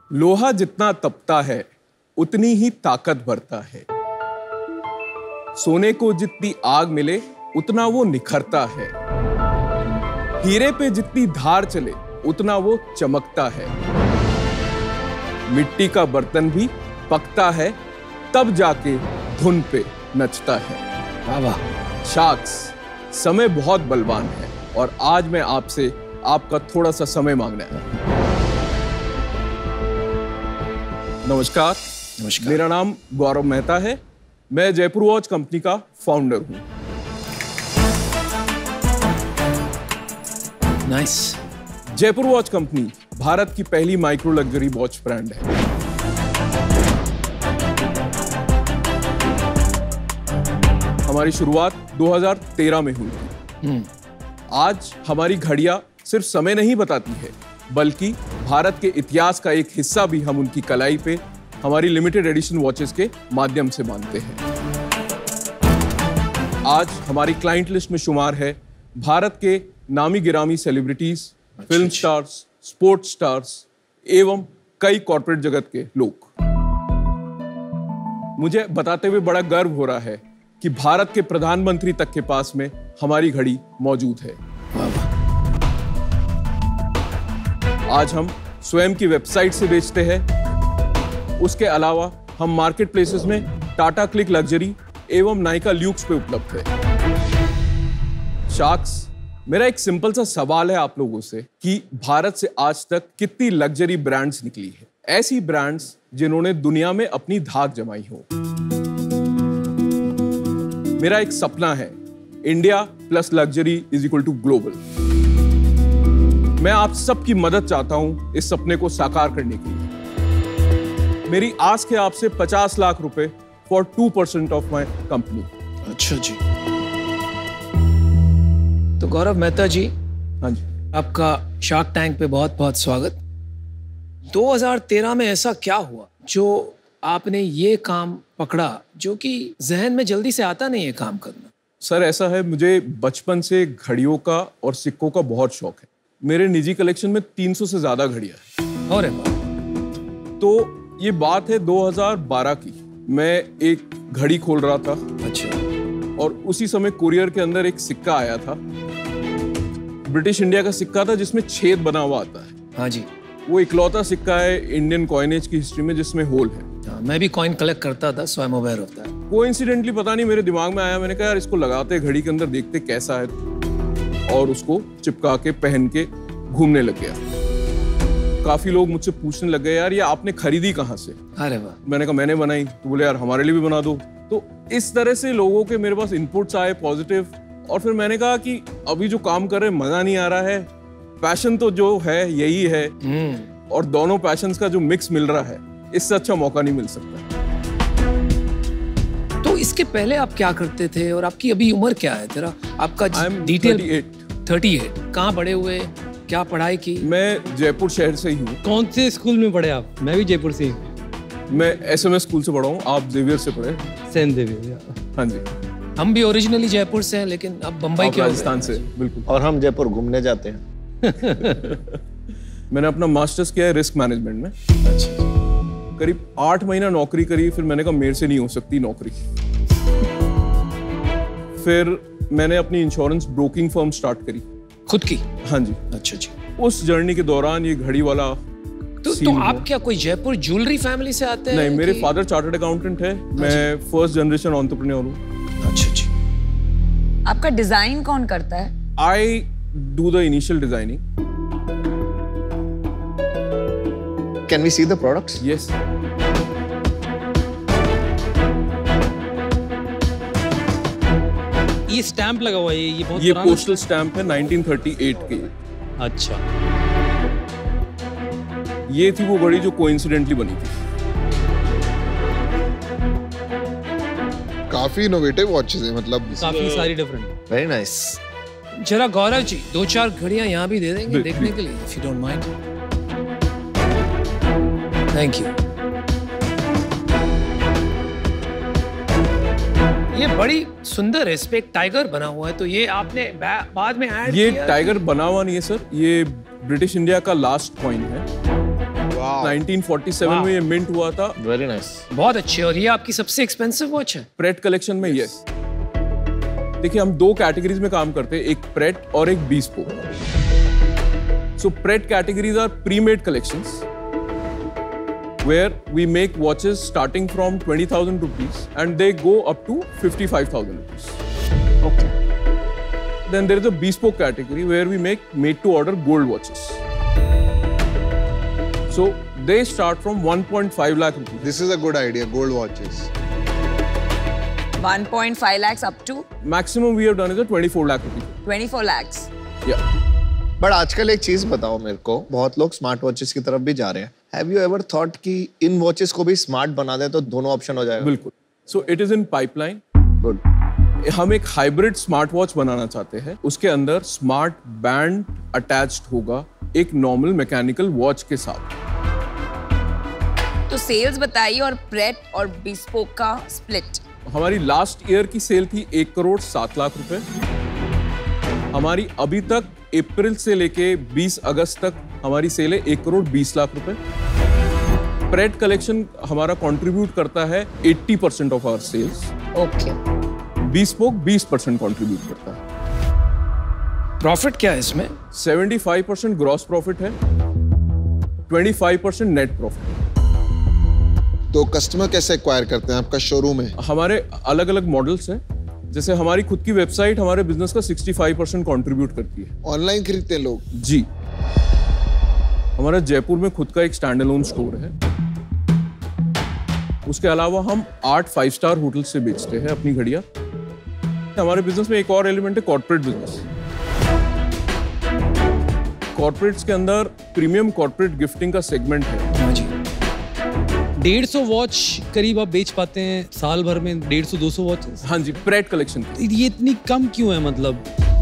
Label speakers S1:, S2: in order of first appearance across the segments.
S1: लोहा जितना तपता है उतनी ही ताकत भरता है। सोने को जितनी आग मिले उतना वो निखरता है। हीरे पे जितनी धार चले उतना वो चमकता है। मिट्टी का बर्तन भी पकता है तब जाके धुन पे नचता है।
S2: वाह वाह।
S1: शार्क्स, समय बहुत बलवान है और आज मैं आपसे आपका थोड़ा सा समय मांगने आया हूं। नमस्कार।
S2: नमस्कार।
S1: मेरा नाम गौरव मेहता है। मैं जयपुर वॉच कंपनी का फाउंडर हूं।
S2: Nice.
S1: Jaipur watch company Bharat की पहली माइक्रो लग्जरी वॉच ब्रांड है। हमारी शुरुआत 2013 में हुई थी। आज हमारी घड़ियां सिर्फ समय नहीं बताती है, बल्कि भारत के इतिहास का एक हिस्सा भी हम उनकी कलाई पे हमारी लिमिटेड एडिशन वॉचेस के माध्यम से बांधते हैं। आज हमारी क्लाइंट लिस्ट में शुमार है भारत के नामी गिरामी celebrities, film stars, sports stars एवं कई कॉर्पोरेट जगत के लोग। मुझे बताते हुए बड़ा गर्व हो रहा है कि भारत के प्रधानमंत्री तक के पास में हमारी घड़ी मौजूद है। आज हम स्वयं की वेबसाइट से बेचते हैं। उसके अलावा हम मार्केट प्लेसेस में टाटा क्लिक लग्जरी एवं नायका ल्यूक्स पे उपलब्ध है। शार्क्स, मेरा एक सिंपल सा सवाल है आप लोगों से कि भारत से आज तक कितनी लग्जरी ब्रांड्स निकली है, ऐसी ब्रांड्स जिन्होंने दुनिया में अपनी धाक जमाई हो। मेरा एक सपना है, India plus luxury is equal to global. मैं आप सबकी मदद चाहता हूं इस सपने को साकार करने के लिए। मेरी आस है आपसे 50 लाख रुपए फॉर 2% ऑफ माई कंपनी।
S2: अच्छा जी। तो गौरव मेहता जी,
S1: हाँ जी,
S2: आपका शार्क टैंक पे बहुत बहुत स्वागत। 2013 में ऐसा क्या हुआ जो आपने ये काम पकड़ा, जो कि जहन में जल्दी से आता नहीं है काम करना?
S1: सर ऐसा है, मुझे बचपन से घड़ियों का और सिक्कों का बहुत शौक है। मेरे निजी कलेक्शन में 300 से ज्यादा घड़ियां हैं।
S2: और
S1: तो ये बात है 2012 की। मैं एक घड़ी खोल रहा था।
S2: अच्छा।
S1: और उसी समय कुरियर के अंदर एक सिक्का आया था। ब्रिटिश इंडिया का सिक्का था जिसमें छेद बना हुआ आता है।
S2: हाँ जी।
S1: वो इकलौता सिक्का है इंडियन कॉइनेज की हिस्ट्री में जिसमें होल है।
S2: हाँ, मैं भी कॉइन कलेक्ट करता था, so I am aware of that.
S1: Coincidentally पता नहीं मेरे दिमाग में आया, मैंने कहा यार इसको लगाते घड़ी के अंदर, देखते कैसा है, और उसको चिपका के पहन के घूमने लग गया। काफी लोग मुझसे पूछने लग गए, यार ये आपने खरीदी कहाँ से?
S2: अरे वाह।
S1: मैंने कहा मैंने बनाई। तो बोले यार हमारे लिए भी बना दो। तो इस तरह से लोगों के मेरे पास इनपुट्स आए पॉजिटिव, और फिर मैंने कहा कि अभी जो काम कर रहे हैं मजा नहीं आ रहा है, पैशन तो जो है यही है, और दोनों पैशंस का जो मिक्स मिल रहा है, इससे अच्छा मौका नहीं मिल सकता।
S2: तो इसके पहले आप क्या करते थे और आपकी अभी उम्र क्या है? तेरा आपका डिटेल? 38। कहाँ पढ़े हुए, क्या पढ़ाई की?
S1: मैं जयपुर शहर से ही हूँ।
S3: कौन से स्कूल में पढ़े आप? मैं भी जयपुर से ही।
S1: मैं SMS स्कूल से पढ़ा हूँ। आप जेवियर से पढ़े?
S3: Saint Xavier.
S1: हाँ जी।
S2: हम भी ओरिजिनली जयपुर से हैं, लेकिन अब बम्बई के
S1: राजस्थान से। बिल्कुल।
S4: और हम जयपुर घूमने जाते हैं।
S1: मैंने अपना मास्टर्स किया है रिस्क मैनेजमेंट में।
S2: अच्छा।
S1: करीब 8 महीना नौकरी करी, फिर मैंने कहा मेरे से नहीं हो सकती नौकरी। फिर मैंने अपनी इंश्योरेंस ब्रोकिंग फर्म स्टार्ट करी
S2: खुद की?
S1: हाँ जी।
S2: अच्छा जी।
S1: उस जर्नी के दौरान ये घड़ी वाला
S2: तो आप क्या कोई जयपुर ज्वेलरी फैमिली से आते हैं?
S1: नहीं, मेरे फादर चार्टर्ड अकाउंटेंट है। मैं फर्स्ट जनरेशन एंटरप्रेन्योर हूँ।
S2: अच्छा जी।
S5: आपका डिजाइन कौन करता है?
S1: I do the initial designing.
S4: Can we see the products?
S1: Yes.
S3: ये स्टैंप लगा हुआ है, ये बहुत
S1: ये
S3: पुराना
S1: पोस्टल स्टैंप है 1938 के।
S3: अच्छा।
S1: ये थी वो घड़ी जो कोइंसिडेंटली बनी थी।
S6: काफी इनोवेटिव वॉचेस है, मतलब
S3: काफी सारी डिफरेंट।
S4: Very nice.
S2: जरा गौरव जी 2-4 घड़ियां यहाँ भी दे देंगे देखने के लिए, if you don't mind. Thank you. ये बड़ी सुंदर है, इस पे एक टाइगर बना हुआ है, तो ये आपने बाद में ऐड
S1: ये
S2: किया?
S1: टाइगर बना हुआ नहीं है सर, ये ब्रिटिश इंडिया का लास्ट कॉइन है। 1947 में ये मिंट हुआ था।
S4: Very nice.
S2: बहुत अच्छे। और ये आपकी सबसे एक्सपेंसिव वॉच है?
S1: प्रेट कलेक्शन में ये। देखिए हम दो कैटेगरीज में काम करते हैं, एक प्रेट और एक bespoke। So Pret categories are pre-made collections where we make watches starting from 20,000 rupees and they go up to 55,000 rupees.
S5: Okay.
S1: Then there is a bespoke category where we make made-to-order gold watches. So they start from 1.5 lakh rupees.
S6: This is a good idea, gold watches.
S5: 1.5 lakhs up to
S1: Maximum we have done is a 24 lakh rupees.
S5: 24 lakhs.
S1: Yeah.
S4: But आजकल एक चीज बताओ मेरे को, बहुत लोग smart watches की तरफ भी जा रहे हैं। हैव यू एवर थॉट कि इन वॉचेस को भी स्मार्ट बना दे तो दोनों ऑप्शन हो जाएगा?
S1: बिल्कुल। So it is in pipeline.
S4: गुड।
S1: हम एक हाइब्रिड स्मार्ट वॉच बनाना चाहते हैं। उसके अंदर स्मार्ट बैंड अटैच्ड होगा एक नॉर्मल मैकेनिकल वॉच के साथ।
S5: तो सेल्स बताइए और प्रेट और bespoke का स्प्लिट।
S1: हमारी लास्ट ईयर की सेल थी 1 करोड़ 7 लाख रुपए। हमारी अभी तक अप्रैल से लेके 20 अगस्त तक हमारी सेल है 1 करोड़ 20 लाख रुपए। प्रेट कलेक्शन हमारा कंट्रीब्यूट करता है 80% of our sales.
S5: Okay.
S1: bespoke 20% contribute करता है।
S2: प्रॉफिट क्या है इसमें?
S1: 75% ग्रॉस प्रॉफिट है, 25% नेट प्रॉफिट।
S6: तो कस्टमर कैसे एक्वायर करते हैं आपका शोरूम है?
S1: हमारे अलग अलग मॉडल्स हैं। जैसे हमारी खुद की वेबसाइट हमारे बिजनेस का 65% कंट्रीब्यूट करती है।
S6: ऑनलाइन खरीदते हैं लोग?
S1: जी। हमारा जयपुर में खुद का एक स्टैंड अलोन स्टोर है। उसके अलावा हम 8 5-स्टार होटल से बेचते हैं अपनी घड़ियां। हमारे बिजनेस में एक और एलिमेंट है कॉर्पोरेट बिजनेस। कॉर्पोरेट्स के अंदर प्रीमियम कॉर्पोरेट गिफ्टिंग का सेगमेंट है।
S2: हाँ जी।
S3: 150 वॉच करीब आप बेच पाते हैं साल भर में? 150-200 वॉचेस?
S1: हाँ जी, प्रेट कलेक्शन।
S3: ये इतनी कम क्यों है? मतलब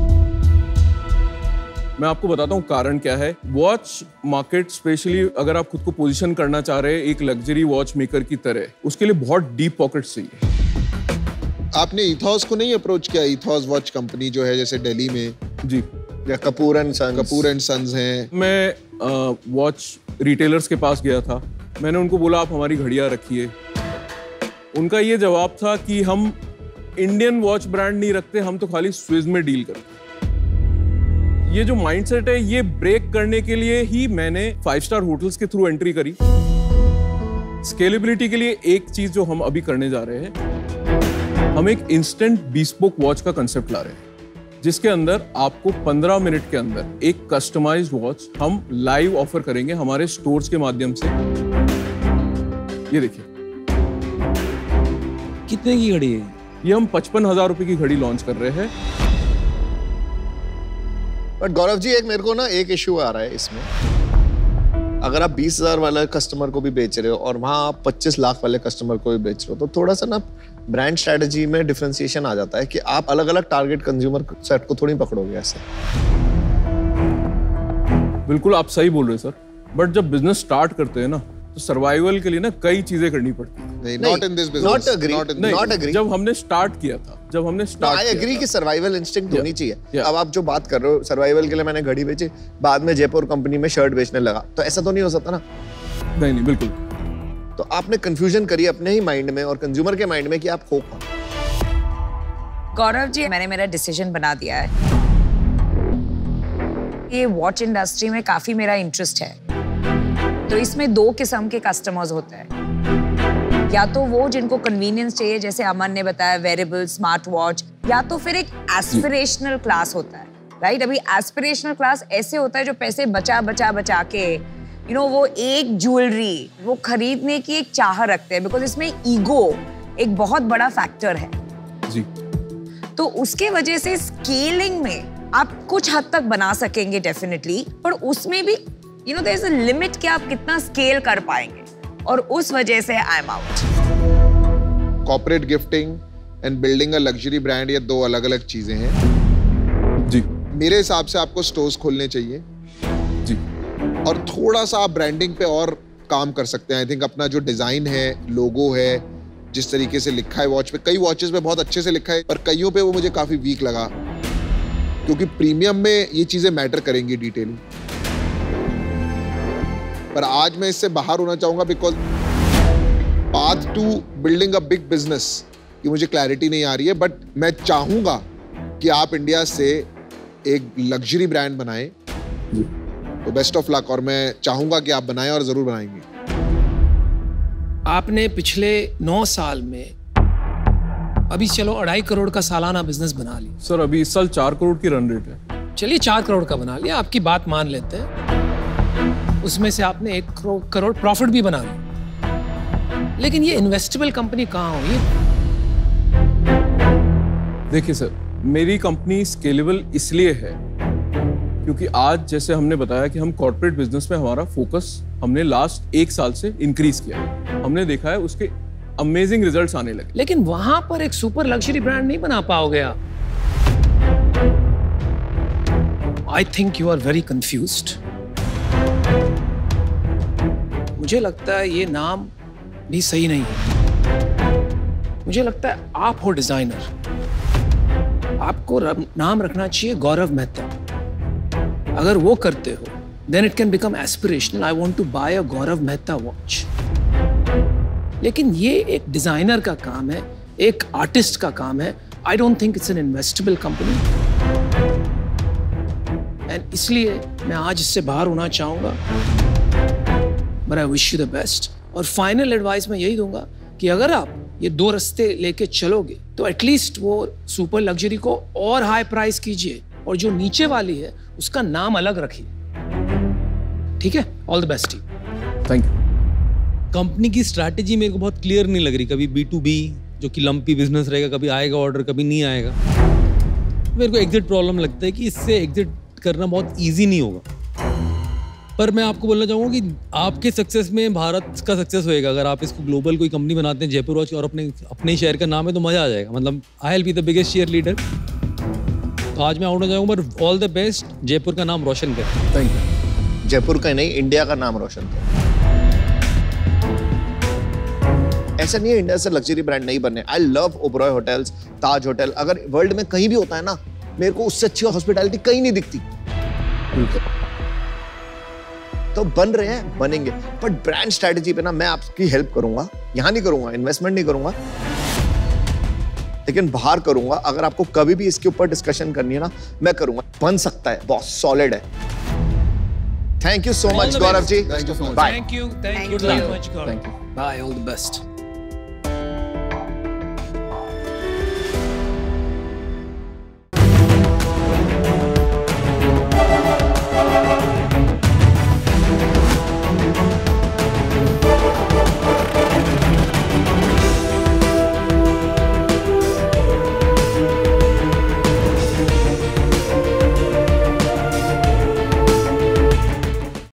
S1: मैं आपको बताता हूँ कारण क्या है। वॉच मार्केट स्पेशली अगर आप खुद को पोजीशन करना चाह रहे हैं एक लग्जरी वॉच मेकर की तरह, उसके लिए बहुत डीप पॉकेट्स चाहिए।
S6: आपने इथॉस को नहीं अप्रोच किया? इथॉस वॉच कंपनी जो है जैसे दिल्ली में,
S1: जी,
S4: या कपूर एंड सन्स
S6: हैं।
S1: मैं वॉच रिटेलर्स के पास गया था। मैंने उनको बोला आप हमारी घड़ियां रखिए। उनका ये जवाब था कि हम इंडियन वॉच ब्रांड नहीं रखते, हम तो खाली स्विस में डील करते। ये जो माइंडसेट है ये ब्रेक करने के लिए ही मैंने 5-स्टार होटल्स के थ्रू एंट्री करी। स्केलेबिलिटी के लिए एक चीज जो हम अभी करने जा रहे हैं, हम एक इंस्टेंट bespoke वॉच का कंसेप्ट ला रहे हैं जिसके अंदर आपको 15 मिनट के अंदर एक कस्टमाइज्ड वॉच हम लाइव ऑफर करेंगे हमारे स्टोर्स के माध्यम से। ये देखिए,
S3: कितने की घड़ी है
S1: ये? हम 55,000 रुपए की घड़ी लॉन्च कर रहे हैं।
S4: बट गौरव जी, एक मेरे को ना एक इश्यू आ रहा है इसमें। अगर आप 20,000 वाले कस्टमर को भी बेच रहे हो और वहां आप 25 लाख वाले कस्टमर को भी बेच रहे हो, तो थोड़ा सा ना ब्रांड स्ट्रेटजी में डिफरेंशिएशन आ जाता है कि आप अलग अलग टारगेट कंज्यूमर सेट को थोड़ी पकड़ोगे ऐसे।
S1: बिल्कुल आप सही बोल रहे हैं सर। बट जब बिजनेस स्टार्ट करते हैं ना तो सर्वाइवल के लिए ना कई चीजें करनी पड़ती है।
S6: नहीं, not in this business.
S4: Not agree.
S1: जब हमने स्टार्ट किया था,
S4: आई एग्री कि सर्वाइवल इंस्टिंक्ट होनी चाहिए। अब आप जो बात कर रहे हो सर्वाइवल के लिए मैंने घड़ी बेची, बाद में जयपुर कंपनी में शर्ट बेचने लगा, तो ऐसा तो नहीं हो सकता ना?
S1: नहीं, बिल्कुल।
S4: तो आपने कंफ्यूजन करी अपने ही माइंड में और कंज्यूमर के माइंड में कि आप हो कौन।
S5: गौरव जी, मैंने मेरा डिसीजन बना दिया है। ये वॉच इंडस्ट्री में काफी मेरा इंटरेस्ट है। तो इसमें 2 किस्म के कस्टमर्स होते हैं। या तो वो जिनको कन्वीनियंस चाहिए, जैसे अमन ने बताया वेरेबल स्मार्ट वॉच, या तो फिर एक एस्पिरेशनल क्लास होता है, राइट? अभी एस्पिरेशनल क्लास ऐसे होता है जो पैसे बचा के वो एक ज्वेलरी वो खरीदने की एक चाह रखते हैं, बिकॉज इसमें ईगो एक बहुत बड़ा फैक्टर है
S1: जी।
S5: तो उसके वजह से स्केलिंग में आप कुछ हद तक बना सकेंगे डेफिनेटली, पर उसमें भी देयर इज अ लिमिट कि आप कितना स्केल कर पाएंगे, और उस वजह से I am out.
S6: Corporate gifting and building a luxury brand, ये 2 अलग-अलग चीजें हैं
S1: जी।
S6: मेरे हिसाब से आपको स्टोर्स खोलने चाहिए
S1: जी,
S6: और थोड़ा सा आप ब्रांडिंग पे और काम कर सकते हैं। आई थिंक अपना जो डिजाइन है, लोगो है, जिस तरीके से लिखा है वॉच पे, कई वॉचेस में बहुत अच्छे से लिखा है, पर कईयों पे वो मुझे काफी वीक लगा, क्योंकि प्रीमियम में ये चीजें मैटर करेंगी डिटेलिंग। पर आज मैं इससे बाहर होना चाहूंगा because path to building a big business की मुझे क्लैरिटी नहीं आ रही है, बट मैं चाहूंगा कि आप इंडिया से एक लग्जरी ब्रांड बनाएं। तो बेस्ट ऑफ लक, और मैं चाहूंगा कि आप बनाएं और जरूर बनाएंगे।
S2: आपने पिछले 9 साल में अभी चलो 2.5 करोड़ का सालाना बिजनेस बना लिया।
S1: सर अभी इस साल 4 करोड़ की रन रेट है।
S2: चलिए 4 करोड़ का बना लिया, आपकी बात मान लेते हैं। उसमें से आपने 1 करोड़ प्रॉफिट भी बना लिया, लेकिन ये इन्वेस्टेबल कंपनी कहाँ हुई?
S1: देखिए सर, मेरी कंपनी स्केलेबल इसलिए है क्योंकि आज जैसे हमने बताया कि हम कॉर्पोरेट बिजनेस में हमारा फोकस हमने लास्ट 1 साल से इंक्रीज किया है। हमने देखा है उसके अमेजिंग रिजल्ट्स आने लगे।
S2: लेकिन वहां पर एक सुपर लग्जरी ब्रांड नहीं बना पाओगे आप। I think you are very confused. मुझे लगता है ये नाम भी सही नहीं है। मुझे लगता है आप हो डिजाइनर, आपको नाम रखना चाहिए गौरव मेहता। अगर वो करते हो then it can become aspirational. I want to buy a Gaurav Mehta watch. लेकिन ये एक डिजाइनर का काम है, एक आर्टिस्ट का काम है। I don't think it's an investable company. And इसलिए मैं आज इससे बाहर होना चाहूंगा। But I wish you the best. और फाइनल एडवाइस मैं यही दूंगा कि अगर आप ये 2 रास्ते लेके चलोगे तो एटलीस्ट वो सुपर लग्जरी को और हाई प्राइस कीजिए, और जो नीचे वाली है उसका नाम अलग रखिए। ठीक है? All the best.
S1: Thank you.
S3: Company की स्ट्रैटेजी मेरे को बहुत क्लियर नहीं लग रही। कभी B2B जो कि लंपी बिजनेस रहेगा, कभी आएगा ऑर्डर, कभी नहीं आएगा। मेरे को एग्जिट प्रॉब्लम लगता है कि इससे एग्जिट करना बहुत इजी नहीं होगा। पर मैं आपको बोलना चाहूँगा कि आपके सक्सेस में भारत का सक्सेस होएगा अगर आप इसको ग्लोबल कोई कंपनी बनाते हैं जयपुर वॉच, और अपने शहर का नाम है तो मजा आ जाएगा। मतलब I will be the biggest share leader. तो आज मैं आउट जाऊँगा, पर ऑल द बेस्ट, जयपुर का नाम रोशन कर।
S1: Thank you.
S4: जयपुर का नहीं, इंडिया का नाम रोशन कर। ऐसा नहीं है इंडिया से लग्जरी ब्रांड नहीं बनने। I love Oberoi hotels, Taj hotel. अगर वर्ल्ड में कहीं भी होता है ना, मेरे को उससे अच्छी हॉस्पिटैलिटी कहीं नहीं दिखती। तो बन रहे हैं, बनेंगे, बट ब्रांड स्ट्रेटजी पे ना मैं आपकी हेल्प करूंगा। यहां नहीं करूंगा, इन्वेस्टमेंट नहीं करूंगा, लेकिन बाहर करूंगा। अगर आपको कभी भी इसके ऊपर डिस्कशन करनी है ना, मैं करूंगा। बन सकता है, बहुत सॉलिड है। Thank you so much Gaurav ji.
S2: Thank you very much Gaurav. Bye, all the best.